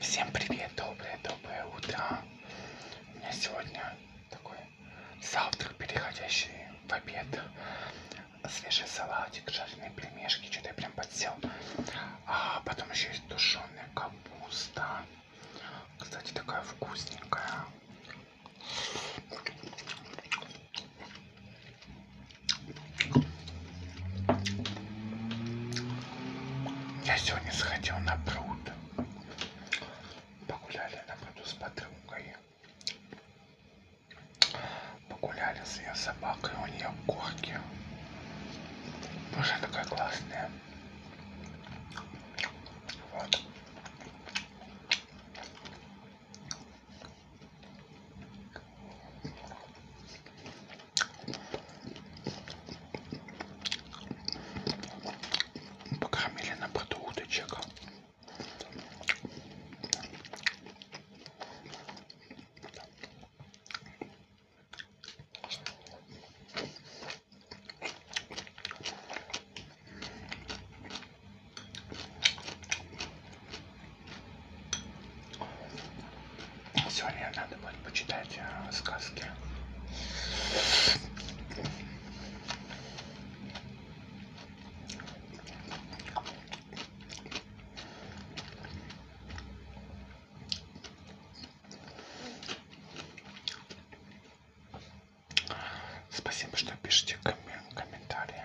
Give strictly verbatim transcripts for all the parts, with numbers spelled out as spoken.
Всем привет, доброе-доброе утро. У меня сегодня такой завтрак, переходящий в обед. Свежий салатик, жареные пельмешки, что-то я прям подсел. А потом еще есть тушеная капуста. Кстати, такая вкусненькая. Я сегодня сходил на пруд. Погуляли на пруду с подругой. Погуляли с ее собакой, у нее корги. Уже такая классная. Вот. Покормили на пруду удочек. Сегодня надо будет почитать э, сказки. Спасибо, что пишете ком комментарии.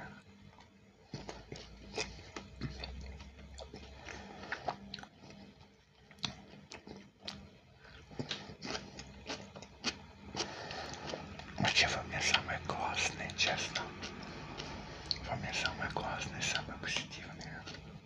Вообще вы мне самые классные, честно. Вы мне самые классные, самые позитивные.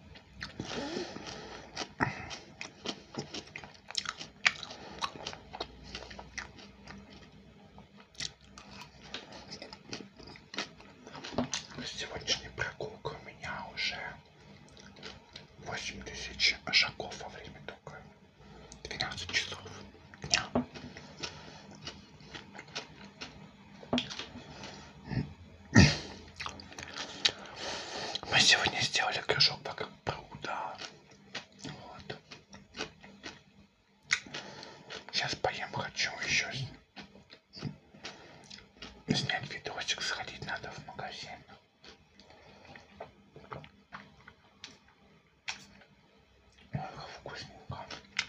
Сегодняшняя прогулка у меня уже восемь тысяч шагов во время только двенадцати часов дня. Мы сегодня сделали кружок вокруг пруда. Вот. Сейчас поем, хочу еще снять видосик, сходить надо в магазин. Ох, вкусненько.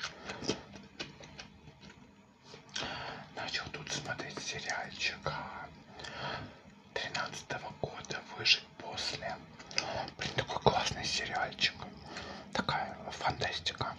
Начал тут смотреть сериальчик тринадцатого года «Выжить после». Блин, такой классный сериальчик. Такая фантастика.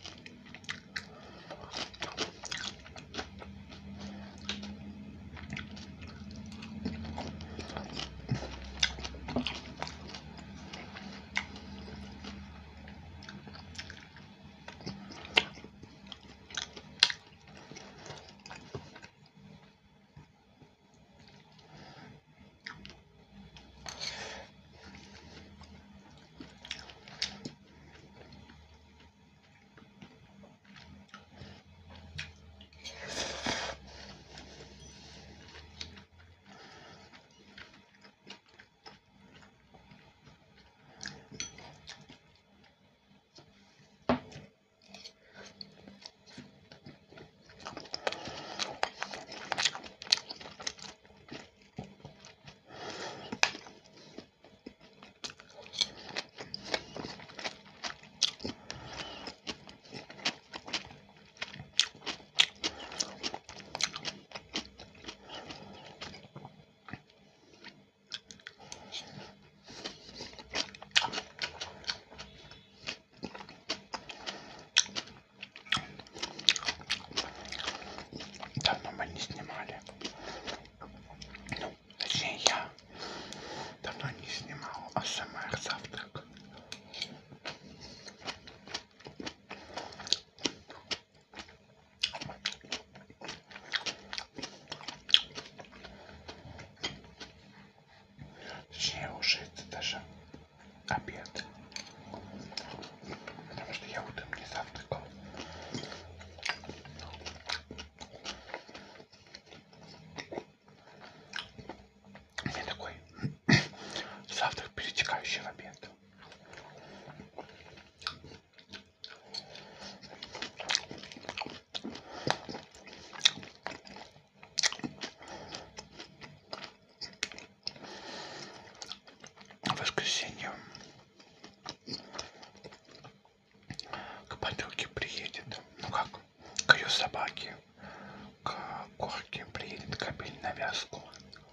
подруге приедет. Ну как, к ее собаке, к Корке приедет кабель на вязку.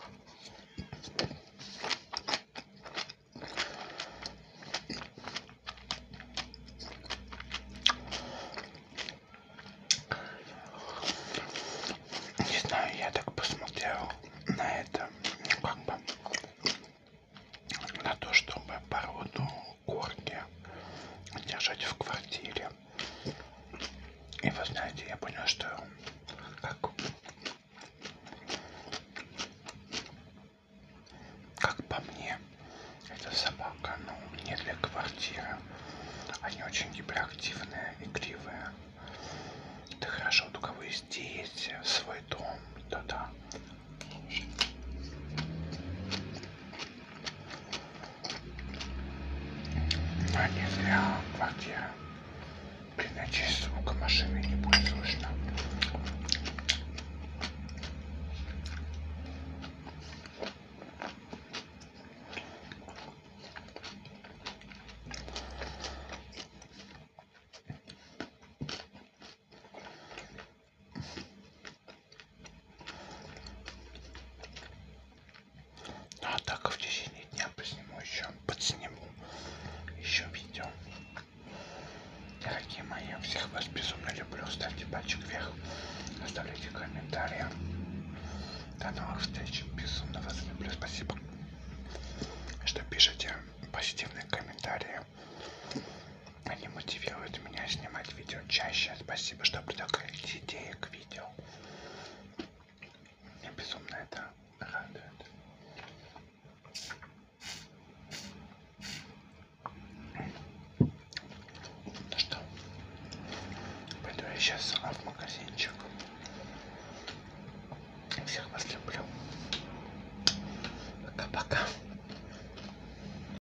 Не знаю, я так посмотрел на это, ну как бы, на то, чтобы породу Корги держать в квартире. И вы знаете, я понял, что как, как по мне, эта собака, ну, не для квартиры. Они очень гиперактивные, игривые. Это хорошо, вот у кого есть дети, свой дом, то да. Но не для квартиры. Иначе звука машины не будет слышно. Ну а так в течение дня посниму еще, подсниму еще видео. Дорогие мои, всех вас безумно люблю. Ставьте пальчик вверх, оставляйте комментарии. До новых встреч. Безумно вас люблю. Спасибо, что пишете позитивные комментарии. Они мотивируют меня снимать видео чаще. Спасибо, что предлагаете идеи к видео. Мне безумно это радует. Ну что, пойду я сейчас в магазинчик. Всех вас люблю.